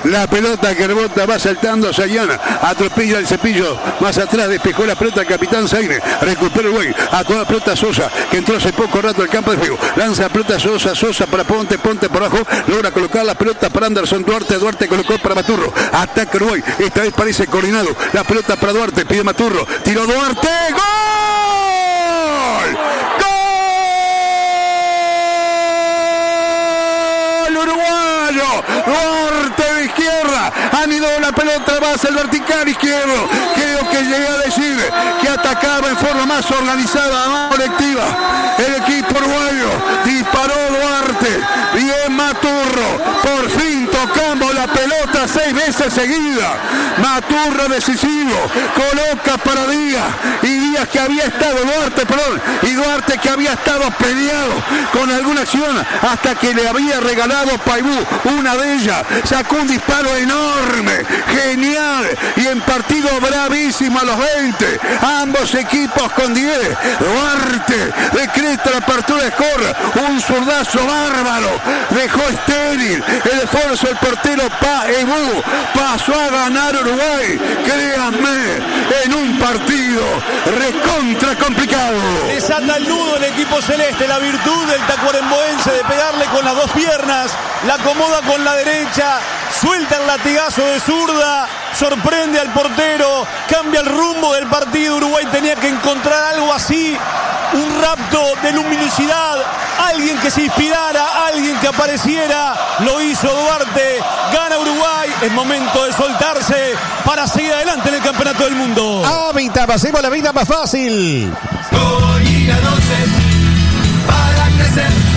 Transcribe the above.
La pelota que rebota, va saltando Sayana, atropella el Cepillo, más atrás despejó la pelota el capitán Zaine, recupera el güey, a toda la pelota Sosa, que entró hace poco rato al campo de juego, lanza la pelota Sosa para Ponte por abajo, logra colocar la pelota para Anderson Duarte colocó para Maturro, ataca Uruguay, esta vez parece coordinado, la pelota para Duarte, pide Maturro, tiró Duarte, ¡gol! Uruguayo, Duarte de izquierda, anidó la pelota, va hacia el vertical izquierdo, creo que llegué a decir que atacaba en forma más organizada, más colectiva, el equipo uruguayo, disparó Duarte, bien Maturro, por fin tocamos la pelota 6 veces seguida, Maturro decisivo, coloca para Díaz, y Díaz que había estado, Duarte que había estado peleado con alguna acción, hasta que le había regalado Paibú, una de ellas, sacó un disparo enorme, genial, y en partido bravísimo a los 20, ambos equipos con 10, Duarte decreta la apertura de score, un zurdazo bárbaro, dejó estéril el esfuerzo del portero Paibú, pasó a ganar Uruguay, créanme, en un partido recontra complicado. Desata el nudo el equipo celeste, la virtud del tacuarembóense de pegarle con las dos piernas, la acomoda con la derecha, suelta el latigazo de zurda, sorprende al portero, cambia el rumbo del partido. Uruguay tenía que encontrar algo así, un rapto de luminosidad, alguien que se inspirara, alguien que apareciera, lo hizo Duarte, gana Uruguay, es momento de soltarse para seguir adelante en el campeonato del mundo. Hábitat, hacemos la vida más fácil. Para crecer.